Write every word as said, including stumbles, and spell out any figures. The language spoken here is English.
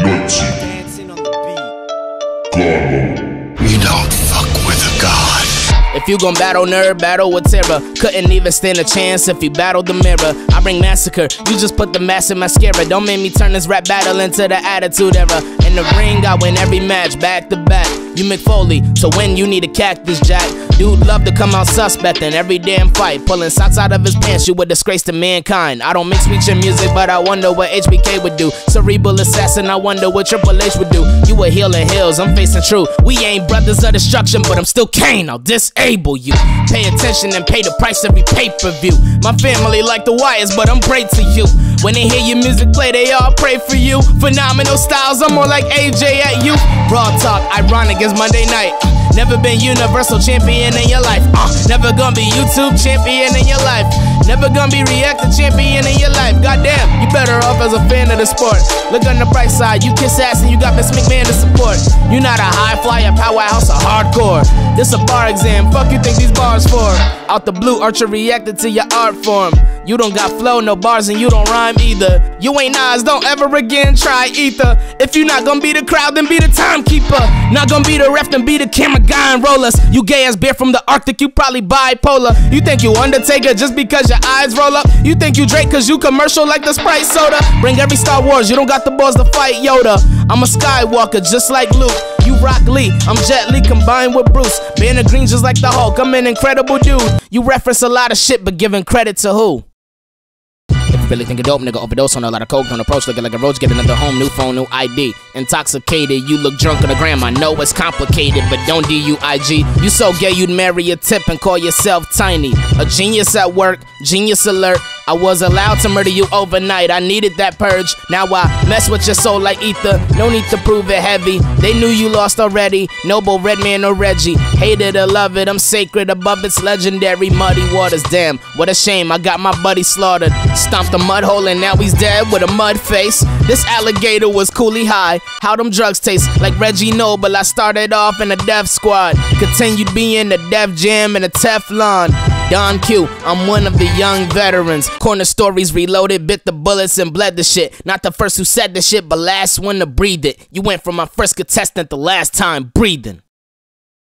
Dancing on the beat. You don't fuck with a god. If you gon' battle nerd, battle with terror. Couldn't even stand a chance if you battled the mirror. I bring massacre, you just put the mask in mascara. Don't make me turn this rap battle into the attitude era. In the ring, I win every match, back to back. You McFoley, to win you need a cactus jack. Dude love to come out suspect in every damn fight. Pulling socks out of his pants, you a disgrace to mankind. I don't mix feature music, but I wonder what H B K would do. Cerebral assassin, I wonder what Triple H would do. You a heel in heels, I'm facing true. We ain't brothers of destruction, but I'm still Kane, I'll disable you. Pay attention and pay the price every pay-per-view. My family like the Wyatts, but I'm prey to you. When they hear your music play, they all pray for you. Phenomenal styles, I'm more like A J at you. Raw talk, ironic as Monday night. Never been universal champion in your life. Uh, never gonna be YouTube champion in your life. Never gonna be reactor champion in your life. Goddamn, you better off as a fan of the sport. Look on the bright side, you kiss ass and you got Vince McMahon to support. You not a high flyer, powerhouse, a hardcore. This a bar exam, fuck you think these bars for? Out the blue, Archer reacted to your art form. You don't got flow, no bars, and you don't rhyme either. You ain't Nas, don't ever again try ether. If you not gonna be the crowd, then be the timekeeper. Not gonna be the ref, then be the camera guy and rollers. You gay ass bear from the Arctic, you probably bipolar. You think you Undertaker just because your eyes roll up? You think you Drake cause you commercial like the Sprite soda? Bring every Star Wars, you don't got the balls to fight Yoda. I'm a Skywalker just like Luke. You Rock Lee, I'm Jet Li combined with Bruce. Banner green just like the Hulk, I'm an incredible dude. You reference a lot of shit but giving credit to who? If you really think a dope nigga overdose on a lot of coke, don't approach looking like a roach, get another home, new phone, new I D. Intoxicated, you look drunk on the gram, I know it's complicated, but don't D U I G. You so gay you'd marry a tip and call yourself tiny. A genius at work, genius alert. I was allowed to murder you overnight, I needed that purge. Now I mess with your soul like ether, no need to prove it heavy. They knew you lost already, Noble, Redman or Reggie. Hate it or love it, I'm sacred above its legendary muddy waters. Damn, what a shame, I got my buddy slaughtered. Stomped a mud hole and now he's dead with a mud face. This alligator was coolly high. How them drugs taste? Like Reggie Noble, I started off in a death squad. Continued being the Def Jam and a Teflon. Don Q, I'm one of the young veterans. Corner stories reloaded, bit the bullets and bled the shit. Not the first who said the shit, but last one to breathe it. You went from my first contestant to last time breathing.